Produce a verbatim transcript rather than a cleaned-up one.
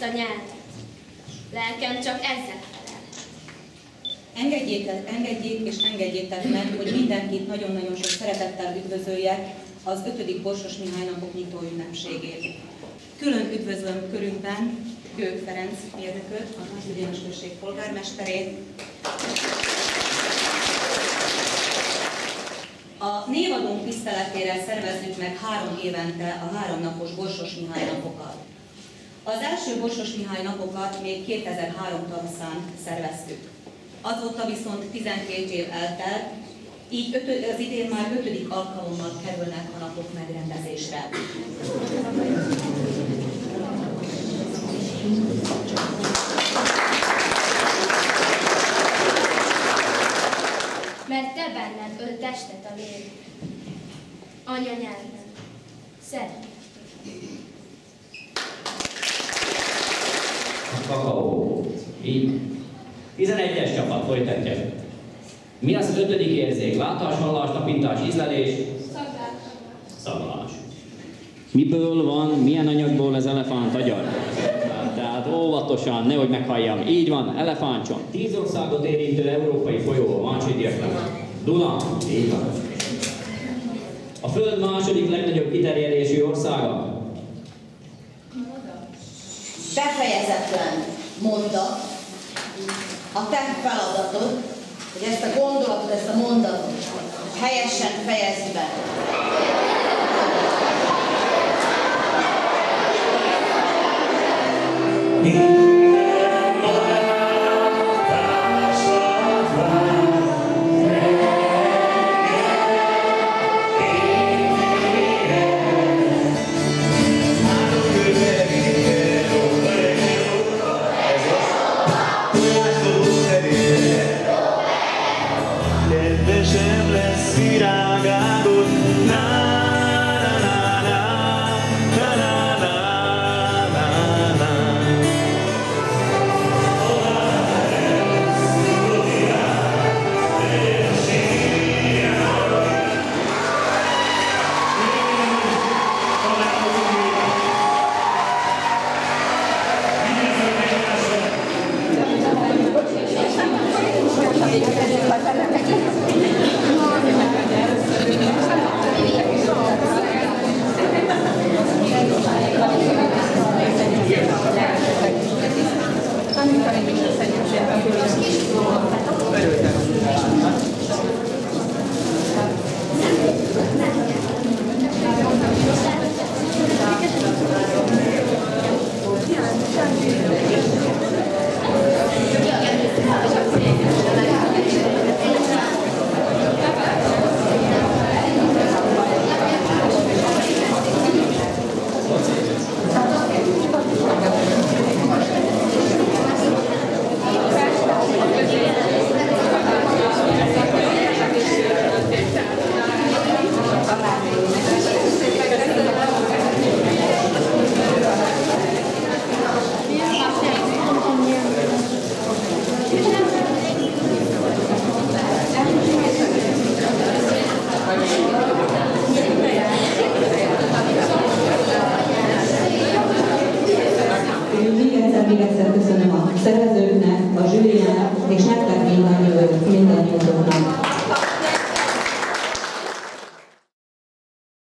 a nyelvet. Lelkem csak ezzel felel. Engedjék, engedjék és engedjétek meg, hogy mindenkit nagyon-nagyon sok szeretettel üdvözöljek az ötödik Borsos Mihály napok nyitó ünnepségét. Külön üdvözlöm körünkben Gők Ferenc mérnököt, a Nagygyőri község polgármesterét. A névadónk tiszteletére szervezzük meg három évente a háromnapos Borsos Mihály napokat. Az első Borsos Mihály napokat még kétezer-három tavaszán szerveztük. Azóta viszont tizenkét év eltelt, így ötö, az idén már ötödik alkalommal kerülnek a napok megrendezésre. Mert te benned ölt testet a lélek, anyanyelven, szeretet. Kakaó. Így. tizenegyes csapat folytatja. Mi az az ötödik érzék? Látás, hallás, tapintás, ízlelés? Szaglás. Szaglás. Miből van, milyen anyagból az elefánt agyar? Tehát óvatosan, nehogy meghalljam. Így van, elefántcsont. Tíz országot érintő európai folyó, Máncsi-Dirk. Duna. Így van. A Föld második legnagyobb kiterjedésű országa? Befejezetlen mondat, a te feladatod, hogy ezt a gondolatot, ezt a mondatot helyesen fejezd be. Még egyszer köszönöm a szervezőknek, a zsűri